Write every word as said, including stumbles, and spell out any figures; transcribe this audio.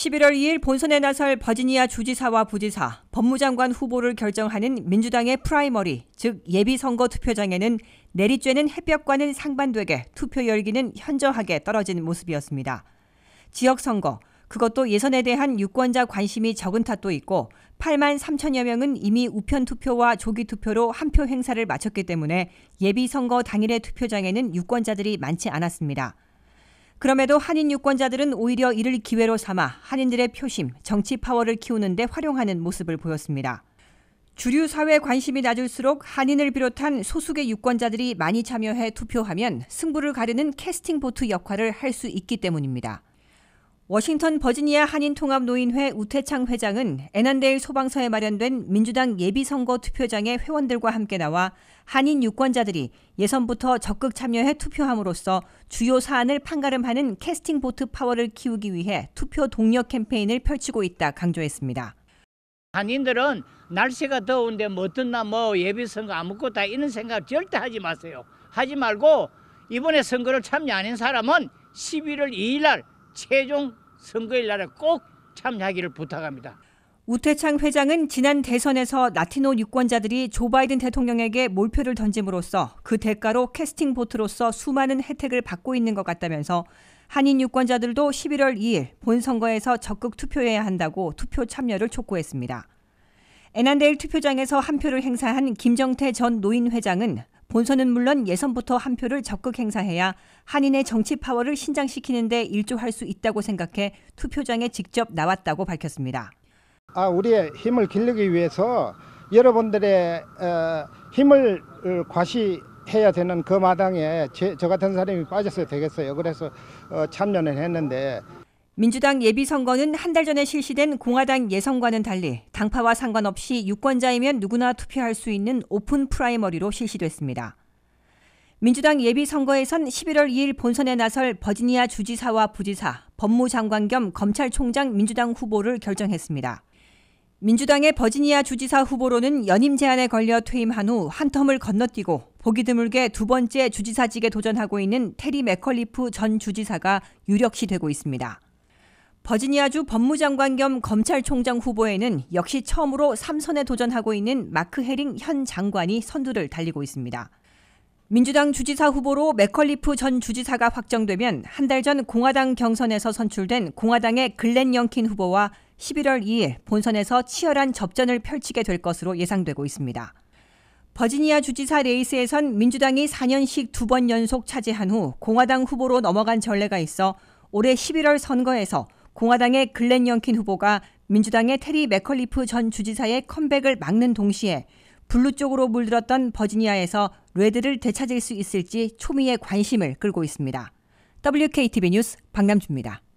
십일월 이일 본선에 나설 버지니아 주지사와 부지사, 법무장관 후보를 결정하는 민주당의 프라이머리, 즉 예비선거 투표장에는 내리쬐는 햇볕과는 상반되게 투표 열기는 현저하게 떨어진 모습이었습니다. 지역선거, 그것도 예선에 대한 유권자 관심이 적은 탓도 있고 팔만 삼천여 명은 이미 우편 투표와 조기 투표로 한 표 행사를 마쳤기 때문에 예비선거 당일의 투표장에는 유권자들이 많지 않았습니다. 그럼에도 한인 유권자들은 오히려 이를 기회로 삼아 한인들의 표심, 정치 파워를 키우는 데 활용하는 모습을 보였습니다. 주류 사회 관심이 낮을수록 한인을 비롯한 소수의 유권자들이 많이 참여해 투표하면 승부를 가르는 캐스팅 보트 역할을 할 수 있기 때문입니다. 워싱턴 버지니아 한인통합노인회 우태창 회장은 애난데일 소방서에 마련된 민주당 예비선거 투표장의 회원들과 함께 나와 한인 유권자들이 예선부터 적극 참여해 투표함으로써 주요 사안을 판가름하는 캐스팅 보트 파워를 키우기 위해 투표 동력 캠페인을 펼치고 있다 강조했습니다. 한인들은 날씨가 더운데 뭐 어떻나 뭐 예비선거 아무것도 다 이런 생각 절대 하지 마세요. 하지 말고 이번에 선거를 참여 안 한 사람은 십일월 이일 날 최종 선거일 날에 꼭 참여하기를 부탁합니다. 우태창 회장은 지난 대선에서 라티노 유권자들이 조 바이든 대통령에게 몰표를 던짐으로써 그 대가로 캐스팅 보트로서 수많은 혜택을 받고 있는 것 같다면서 한인 유권자들도 십일월 이일 본선거에서 적극 투표해야 한다고 투표 참여를 촉구했습니다. 애난데일 투표장에서 한 표를 행사한 김정태 전 노인 회장은 본선은 물론 예선부터 한 표를 적극 행사해야 한인의 정치 파워를 신장시키는 데 일조할 수 있다고 생각해 투표장에 직접 나왔다고 밝혔습니다. 아, 우리의 힘을 기르기 위해서 여러분들의 어, 힘을 과시해야 되는 그 마당에 제, 저 같은 사람이 빠졌어야 되겠어요. 그래서 어, 참여는 했는데. 민주당 예비선거는 한 달 전에 실시된 공화당 예선과는 달리 당파와 상관없이 유권자이면 누구나 투표할 수 있는 오픈 프라이머리로 실시됐습니다. 민주당 예비선거에선 십일월 이일 본선에 나설 버지니아 주지사와 부지사, 법무장관 겸 검찰총장 민주당 후보를 결정했습니다. 민주당의 버지니아 주지사 후보로는 연임 제한에 걸려 퇴임한 후 한 텀을 건너뛰고 보기 드물게 두 번째 주지사직에 도전하고 있는 테리 맥컬리프 전 주지사가 유력시 되고 있습니다. 버지니아주 법무장관 겸 검찰총장 후보에는 역시 처음으로 삼 선에 도전하고 있는 마크 헤링 현 장관이 선두를 달리고 있습니다. 민주당 주지사 후보로 맥컬리프 전 주지사가 확정되면 한 달 전 공화당 경선에서 선출된 공화당의 글렌 영킨 후보와 십일월 이일 본선에서 치열한 접전을 펼치게 될 것으로 예상되고 있습니다. 버지니아 주지사 레이스에선 민주당이 사 년씩 두 번 연속 차지한 후 공화당 후보로 넘어간 전례가 있어 올해 십일월 선거에서 공화당의 글렌 영킨 후보가 민주당의 테리 맥컬리프 전 주지사의 컴백을 막는 동시에 블루 쪽으로 물들었던 버지니아에서 레드를 되찾을 수 있을지 초미의 관심을 끌고 있습니다. 더블유케이티비 뉴스 박남주입니다.